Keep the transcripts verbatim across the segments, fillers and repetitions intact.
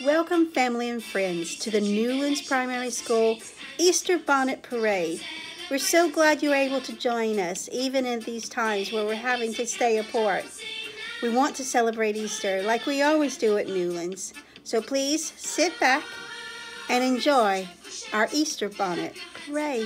Welcome, family and friends, to the Newlands Primary School Easter Bonnet Parade. We're so glad you're able to join us, even in these times where we're having to stay apart. We want to celebrate Easter like we always do at Newlands. So please sit back and enjoy our Easter Bonnet Parade.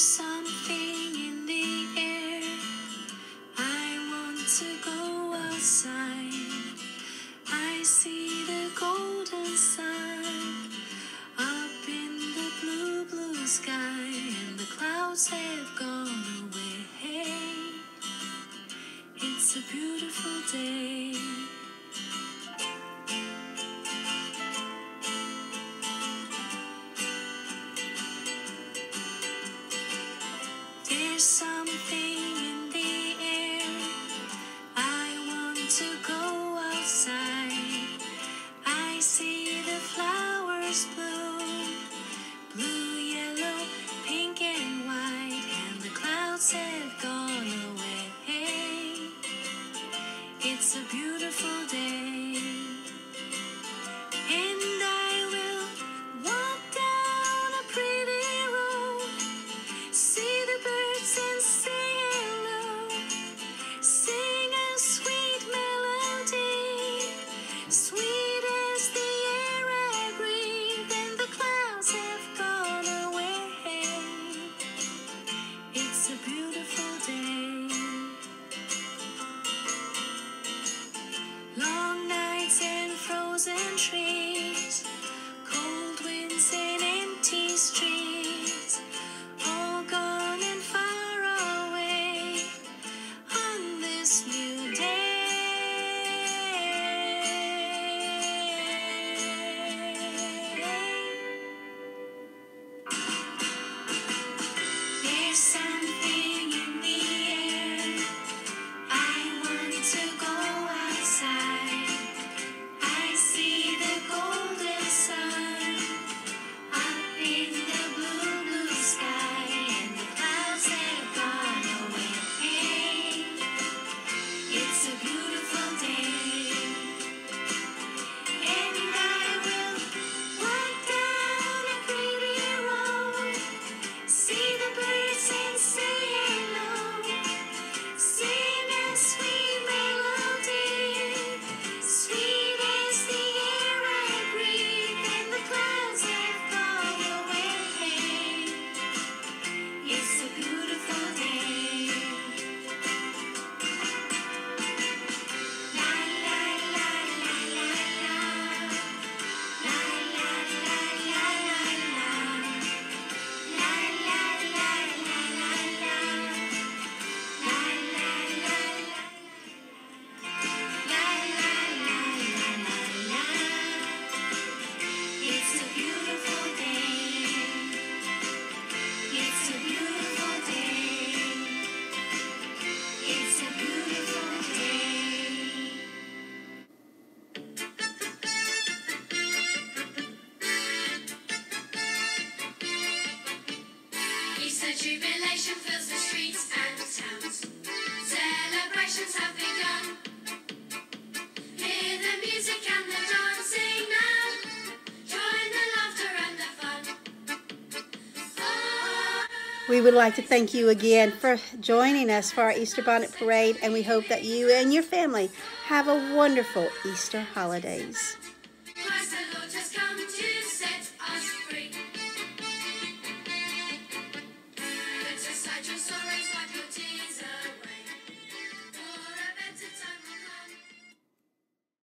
something in the air. I want to go outside. I see the golden sun up in the blue, blue sky, and the clouds have gone away. It's a beautiful day. There's something in the air. I want to go outside. I see the flowers bloom, blue, yellow, pink and white, and the clouds have gone away. It's a beautiful day. And I will walk down a pretty road, see the birds and say hello, sing a sweet melody, sweet as the air I breathe, and the clouds have gone away. It's a beautiful day. Long nights and frozen trees, cold winds and empty streets, all gone and far away on this new day. There's something in the air. I want to go outside. I see the golden sun up in the blue, blue sky, and the clouds have gone away. It's a beautiful day. And I will walk down a pretty road, see the birds and say hello, sing a sweet melody, sweet as the air I breathe, and the clouds have gone away. It's a beautiful day. La la la la la la. La la la la la la. La la la la la la. La la la la. La la la la la la. It's a beautiful day. It's a beautiful day. It's a beautiful day. Easter jubilation fills the streets and towns. Celebrations have begun. Hear the music and the dancing now. Join the laughter and the fun. Oh. We would like to thank you again for joining us for our Easter Bonnet Parade, and we hope that you and your family have a wonderful Easter holidays.